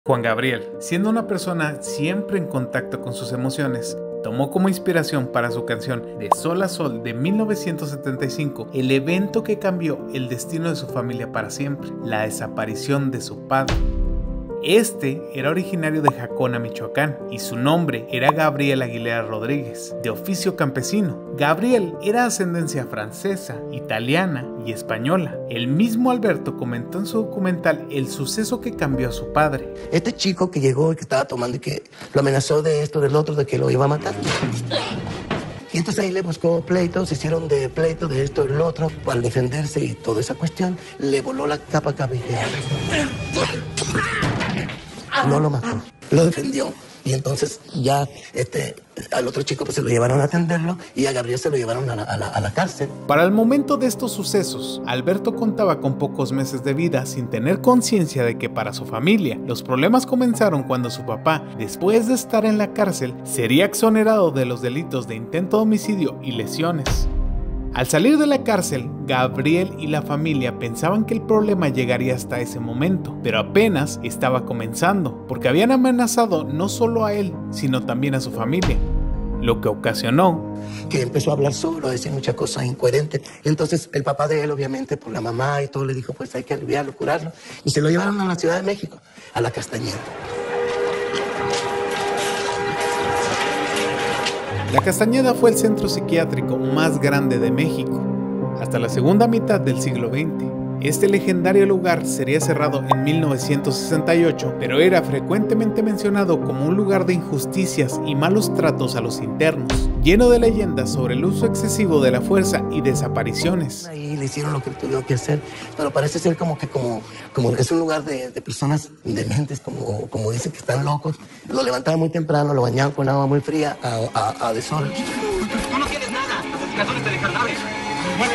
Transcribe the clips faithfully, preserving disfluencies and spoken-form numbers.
Juan Gabriel, siendo una persona siempre en contacto con sus emociones, tomó como inspiración para su canción De Sol a Sol de mil novecientos setenta y cinco el evento que cambió el destino de su familia para siempre, la desaparición de su padre. Este era originario de Jacona, Michoacán, y su nombre era Gabriel Aguilera Rodríguez, de oficio campesino. Gabriel era de ascendencia francesa, italiana y española. El mismo Alberto comentó en su documental el suceso que cambió a su padre. Este chico que llegó y que estaba tomando y que lo amenazó de esto, del otro, de que lo iba a matar. Y entonces ahí le buscó pleitos, se hicieron de pleito de esto, del otro, al defenderse y toda esa cuestión, le voló la capa cabellera. No lo mató, lo defendió. Y entonces ya este, al otro chico pues se lo llevaron a atenderlo y a Gabriel se lo llevaron a la, a la, a la cárcel. Para el momento de estos sucesos, Alberto contaba con pocos meses de vida sin tener conciencia de que para su familia los problemas comenzaron cuando su papá, después de estar en la cárcel, sería exonerado de los delitos de intento de homicidio y lesiones. Al salir de la cárcel, Gabriel y la familia pensaban que el problema llegaría hasta ese momento, pero apenas estaba comenzando, porque habían amenazado no solo a él, sino también a su familia, lo que ocasionó que empezó a hablar solo, a decir muchas cosas incoherentes. Entonces el papá de él, obviamente, por la mamá y todo, le dijo, pues hay que aliviarlo, curarlo, y se lo llevaron a la Ciudad de México, a la Castañeda. La Castañeda fue el centro psiquiátrico más grande de México, hasta la segunda mitad del siglo veinte. Este legendario lugar sería cerrado en mil novecientos sesenta y ocho, pero era frecuentemente mencionado como un lugar de injusticias y malos tratos a los internos, lleno de leyendas sobre el uso excesivo de la fuerza y desapariciones. Ahí le hicieron lo que tuvieron que hacer, pero parece ser como que como, como es un lugar de, de personas dementes, como, como dicen que están locos. Lo levantaban muy temprano, lo bañaban con agua muy fría a, a, a de sol. Tú no tienes nada, las explicaciones te dejan naves. Mueve.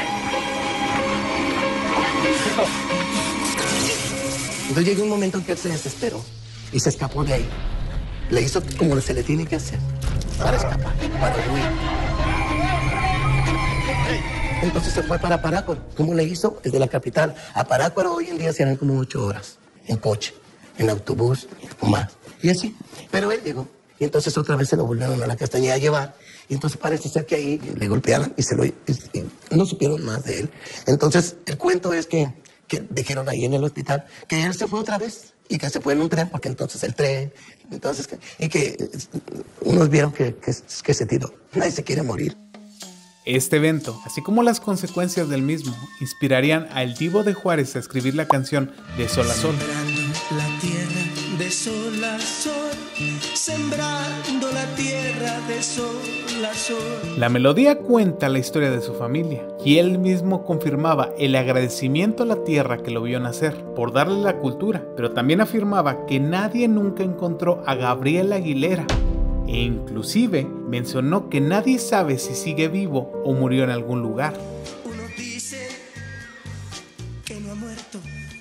Entonces llegó un momento en que él se desesperó y se escapó de ahí. Le hizo como se le tiene que hacer para escapar, para huir. Entonces se fue para Parácuaro. ¿Cómo le hizo? Desde la capital a Parácuaro hoy en día se harán como ocho horas en coche, en autobús o más. Y así. Pero él llegó. Y entonces otra vez se lo volvieron a la Castañeda a llevar. Y entonces parece ser que ahí le golpearon y se lo, y, y no supieron más de él. Entonces el cuento es que, que dijeron ahí en el hospital que él se fue otra vez y que se fue en un tren, porque entonces el tren, entonces, que, y que unos vieron que, que, que se tiró. Nadie se quiere morir. Este evento, así como las consecuencias del mismo, inspirarían a El Divo de Juárez a escribir la canción De Sol a Sol. La tierra de sol a sol, sembrando la tierra de sol a sol. La melodía cuenta la historia de su familia, y él mismo confirmaba el agradecimiento a la tierra que lo vio nacer, por darle la cultura, pero también afirmaba que nadie nunca encontró a Gabriel Aguilera, e inclusive mencionó que nadie sabe si sigue vivo o murió en algún lugar. Uno dice que no ha muerto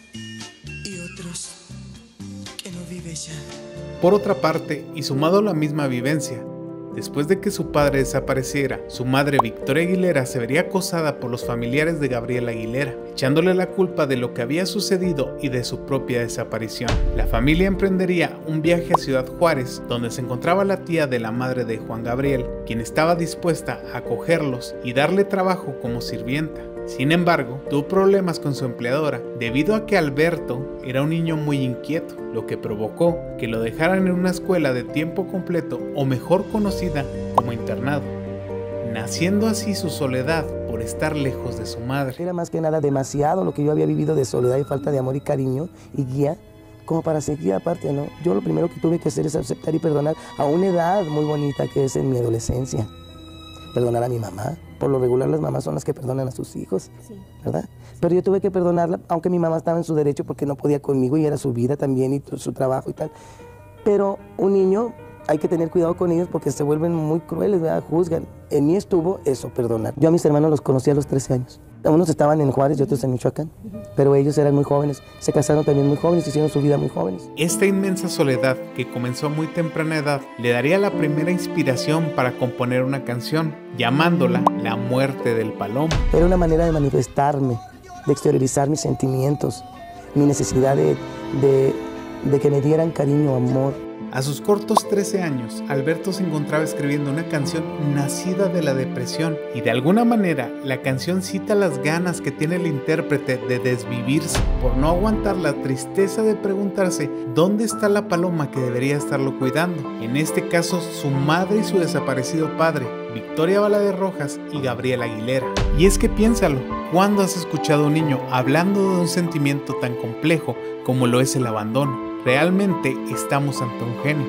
y otros que no vive ya. Por otra parte, y sumado a la misma vivencia, después de que su padre desapareciera, su madre Victoria Aguilera se vería acosada por los familiares de Gabriel Aguilera, echándole la culpa de lo que había sucedido y de su propia desaparición. La familia emprendería un viaje a Ciudad Juárez, donde se encontraba la tía de la madre de Juan Gabriel, quien estaba dispuesta a acogerlos y darle trabajo como sirvienta. Sin embargo, tuvo problemas con su empleadora debido a que Alberto era un niño muy inquieto, lo que provocó que lo dejaran en una escuela de tiempo completo, o mejor conocida como internado, naciendo así su soledad por estar lejos de su madre. Era más que nada demasiado lo que yo había vivido de soledad y falta de amor y cariño y guía, como para seguir aparte, ¿no? Yo lo primero que tuve que hacer es aceptar y perdonar a una edad muy bonita que es en mi adolescencia. Perdonar a mi mamá. Por lo regular las mamás son las que perdonan a sus hijos, sí, ¿verdad? Pero yo tuve que perdonarla, aunque mi mamá estaba en su derecho porque no podía conmigo y era su vida también y su trabajo y tal. Pero un niño, hay que tener cuidado con ellos porque se vuelven muy crueles, ¿verdad? Juzgan. En mí estuvo eso, perdonar. Yo a mis hermanos los conocí a los trece años. Unos estaban en Juárez y otros en Michoacán, pero ellos eran muy jóvenes, se casaron también muy jóvenes, hicieron su vida muy jóvenes. Esta inmensa soledad, que comenzó a muy temprana edad, le daría la primera inspiración para componer una canción, llamándola La Muerte del Palomo. Era una manera de manifestarme, de exteriorizar mis sentimientos, mi necesidad de, de, de que me dieran cariño, amor. A sus cortos trece años, Alberto se encontraba escribiendo una canción nacida de la depresión y de alguna manera la canción cita las ganas que tiene el intérprete de desvivirse por no aguantar la tristeza de preguntarse dónde está la paloma que debería estarlo cuidando, en este caso su madre y su desaparecido padre, Victoria Valadez Rojas y Gabriel Aguilera. Y es que piénsalo, ¿cuándo has escuchado a un niño hablando de un sentimiento tan complejo como lo es el abandono? Realmente estamos ante un genio.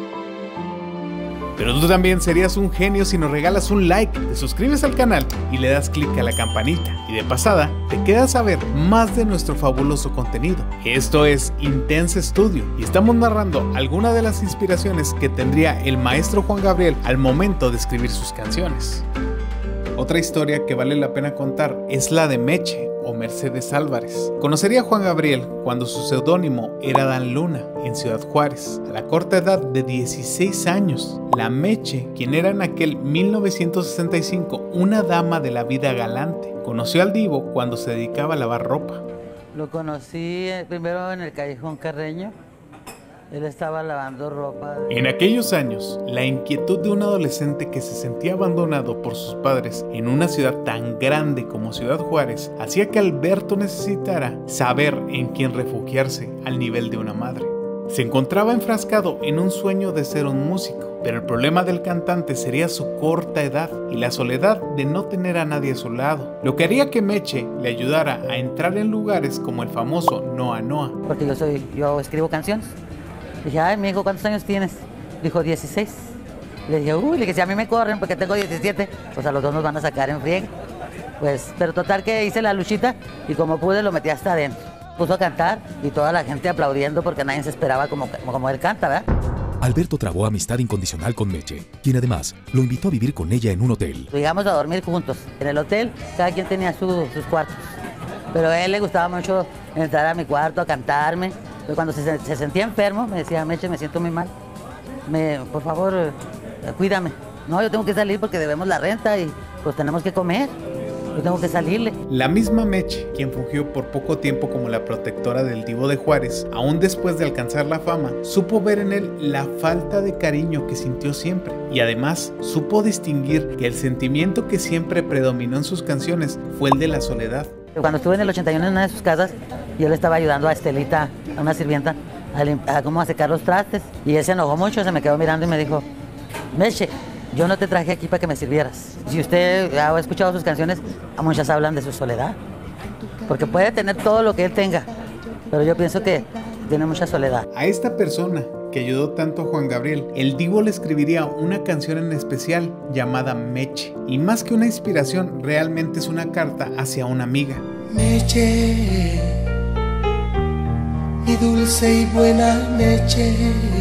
Pero tú también serías un genio si nos regalas un like, te suscribes al canal y le das clic a la campanita. Y de pasada, te quedas a ver más de nuestro fabuloso contenido. Esto es Intense Studio y estamos narrando algunas de las inspiraciones que tendría el maestro Juan Gabriel al momento de escribir sus canciones. Otra historia que vale la pena contar es la de Meche o Mercedes Álvarez. Conocería a Juan Gabriel cuando su seudónimo era Dan Luna en Ciudad Juárez, a la corta edad de dieciséis años. La Meche, quien era en aquel mil novecientos sesenta y cinco una dama de la vida galante, conoció al divo cuando se dedicaba a lavar ropa. Lo conocí primero en el Callejón Carreño. Él estaba lavando ropa. En aquellos años, la inquietud de un adolescente que se sentía abandonado por sus padres en una ciudad tan grande como Ciudad Juárez hacía que Alberto necesitara saber en quién refugiarse al nivel de una madre. Se encontraba enfrascado en un sueño de ser un músico, pero el problema del cantante sería su corta edad y la soledad de no tener a nadie a su lado, lo que haría que Meche le ayudara a entrar en lugares como el famoso Noa Noa. Porque yo, soy, yo escribo canciones. Dije, ay, mi hijo, ¿cuántos años tienes? Dijo, dieciséis. Le dije, uy, le dije, si a mí me corren porque tengo diecisiete, pues a los dos nos van a sacar en friega. Pues, pero total que hice la luchita y como pude lo metí hasta adentro. Puso a cantar y toda la gente aplaudiendo porque nadie se esperaba como, como él canta, ¿verdad? Alberto trabó amistad incondicional con Meche, quien además lo invitó a vivir con ella en un hotel. Llegamos a dormir juntos. En el hotel cada quien tenía su, sus cuartos. Pero a él le gustaba mucho entrar a mi cuarto a cantarme. Pero cuando se, se sentía enfermo, me decía, Meche, me siento muy mal. Me, por favor, eh, cuídame. No, yo tengo que salir porque debemos la renta y pues tenemos que comer. Yo tengo que salirle. La misma Meche, quien fungió por poco tiempo como la protectora del divo de Juárez, aún después de alcanzar la fama, supo ver en él la falta de cariño que sintió siempre. Y además, supo distinguir que el sentimiento que siempre predominó en sus canciones fue el de la soledad. Cuando estuve en el ochenta y uno en una de sus casas, yo le estaba ayudando a Estelita, a una sirvienta, a, a cómo a secar los trastes. Y él se enojó mucho, se me quedó mirando y me dijo, Meche, yo no te traje aquí para que me sirvieras. Si usted ha escuchado sus canciones, muchas hablan de su soledad. Porque puede tener todo lo que él tenga, pero yo pienso que tiene mucha soledad. A esta persona que ayudó tanto a Juan Gabriel, el divo le escribiría una canción en especial llamada Meche. Y más que una inspiración, realmente es una carta hacia una amiga. Meche, mi dulce y buena Meche.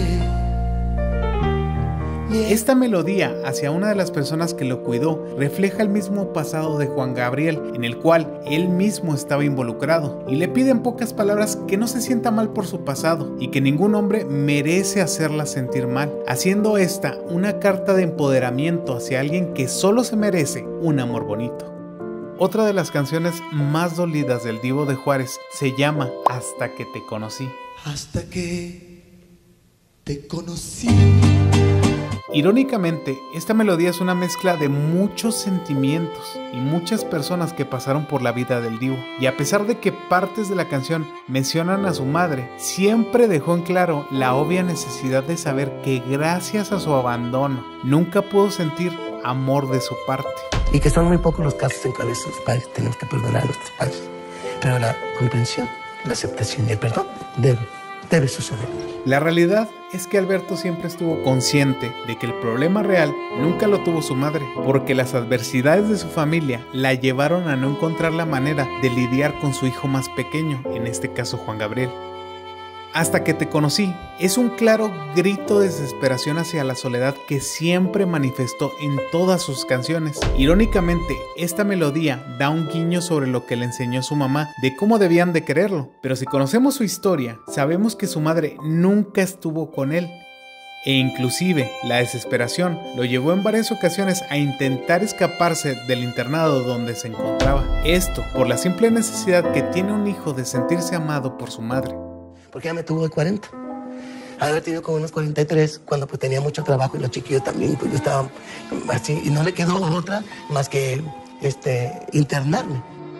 Esta melodía hacia una de las personas que lo cuidó refleja el mismo pasado de Juan Gabriel, en el cual él mismo estaba involucrado, y le pide en pocas palabras que no se sienta mal por su pasado y que ningún hombre merece hacerla sentir mal, haciendo esta una carta de empoderamiento hacia alguien que solo se merece un amor bonito. Otra de las canciones más dolidas del divo de Juárez se llama Hasta que te conocí. Hasta que te conocí. Irónicamente, esta melodía es una mezcla de muchos sentimientos y muchas personas que pasaron por la vida del divo. Y a pesar de que partes de la canción mencionan a su madre, siempre dejó en claro la obvia necesidad de saber que gracias a su abandono, nunca pudo sentir amor de su parte. Y que son muy pocos los casos en que a veces los padres tenemos que perdonar a nuestros padres. Pero la comprensión, la aceptación y el perdón debe, debe suceder. La realidad es que Alberto siempre estuvo consciente de que el problema real nunca lo tuvo su madre, porque las adversidades de su familia la llevaron a no encontrar la manera de lidiar con su hijo más pequeño, en este caso Juan Gabriel. Hasta que te conocí es un claro grito de desesperación hacia la soledad que siempre manifestó en todas sus canciones. Irónicamente, esta melodía da un guiño sobre lo que le enseñó su mamá de cómo debían de quererlo, pero si conocemos su historia, sabemos que su madre nunca estuvo con él. E inclusive la desesperación lo llevó en varias ocasiones a intentar escaparse del internado donde se encontraba. Esto por la simple necesidad que tiene un hijo de sentirse amado por su madre. Porque ya me tuvo de cuarenta. haber tenido como unos cuarenta y tres, cuando pues tenía mucho trabajo y los chiquillos también, pues yo estaba así, y no le quedó otra más que este, internarme.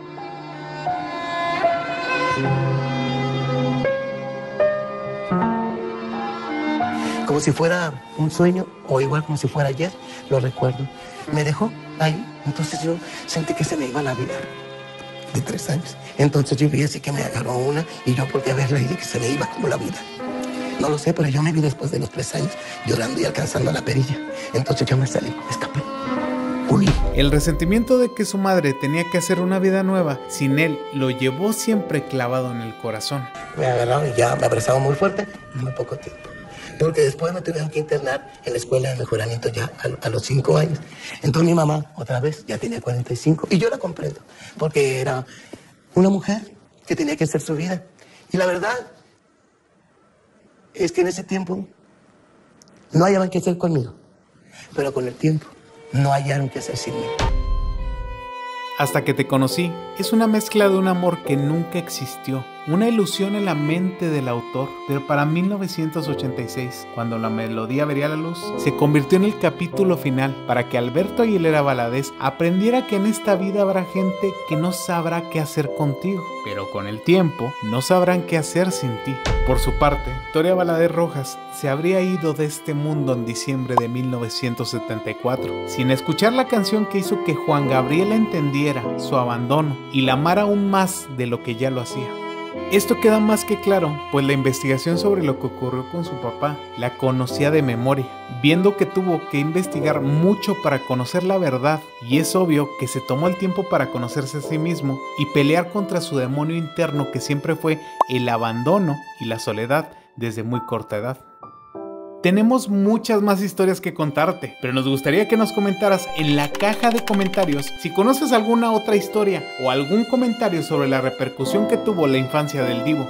Como si fuera un sueño, o igual como si fuera ayer, lo recuerdo. Me dejó ahí, entonces yo sentí que se me iba la vida de tres años. Entonces yo vi así que me agarró una y yo volví a verla y dije que se me iba como la vida. No lo sé, pero yo me vi después de los tres años llorando y alcanzando la perilla. Entonces yo me salí, me escapé. Uy. El resentimiento de que su madre tenía que hacer una vida nueva sin él lo llevó siempre clavado en el corazón. Me agarraron y ya me abrazaron muy fuerte en muy poco tiempo. Porque después me tuvieron que internar en la escuela de mejoramiento ya a, a los cinco años. Entonces mi mamá, otra vez, ya tenía cuarenta y cinco. Y yo la comprendo, porque era una mujer que tenía que hacer su vida. Y la verdad es que en ese tiempo no hallaban qué hacer conmigo. Pero con el tiempo no hallaron qué hacer sin mí. Hasta que te conocí es una mezcla de un amor que nunca existió, una ilusión en la mente del autor, pero para mil novecientos ochenta y seis, cuando la melodía vería la luz, se convirtió en el capítulo final para que Alberto Aguilera Valadez aprendiera que en esta vida habrá gente que no sabrá qué hacer contigo, pero con el tiempo no sabrán qué hacer sin ti. Por su parte, Victoria Valadez Rojas se habría ido de este mundo en diciembre de mil novecientos setenta y cuatro, sin escuchar la canción que hizo que Juan Gabriel entendiera su abandono y la amara aún más de lo que ya lo hacía. Esto queda más que claro, pues la investigación sobre lo que ocurrió con su papá la conocía de memoria, viendo que tuvo que investigar mucho para conocer la verdad, y es obvio que se tomó el tiempo para conocerse a sí mismo y pelear contra su demonio interno que siempre fue el abandono y la soledad desde muy corta edad. Tenemos muchas más historias que contarte, pero nos gustaría que nos comentaras en la caja de comentarios si conoces alguna otra historia o algún comentario sobre la repercusión que tuvo la infancia del Divo.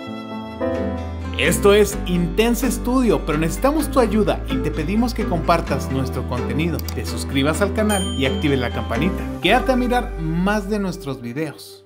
Esto es Intense Studio, pero necesitamos tu ayuda y te pedimos que compartas nuestro contenido, te suscribas al canal y actives la campanita. Quédate a mirar más de nuestros videos.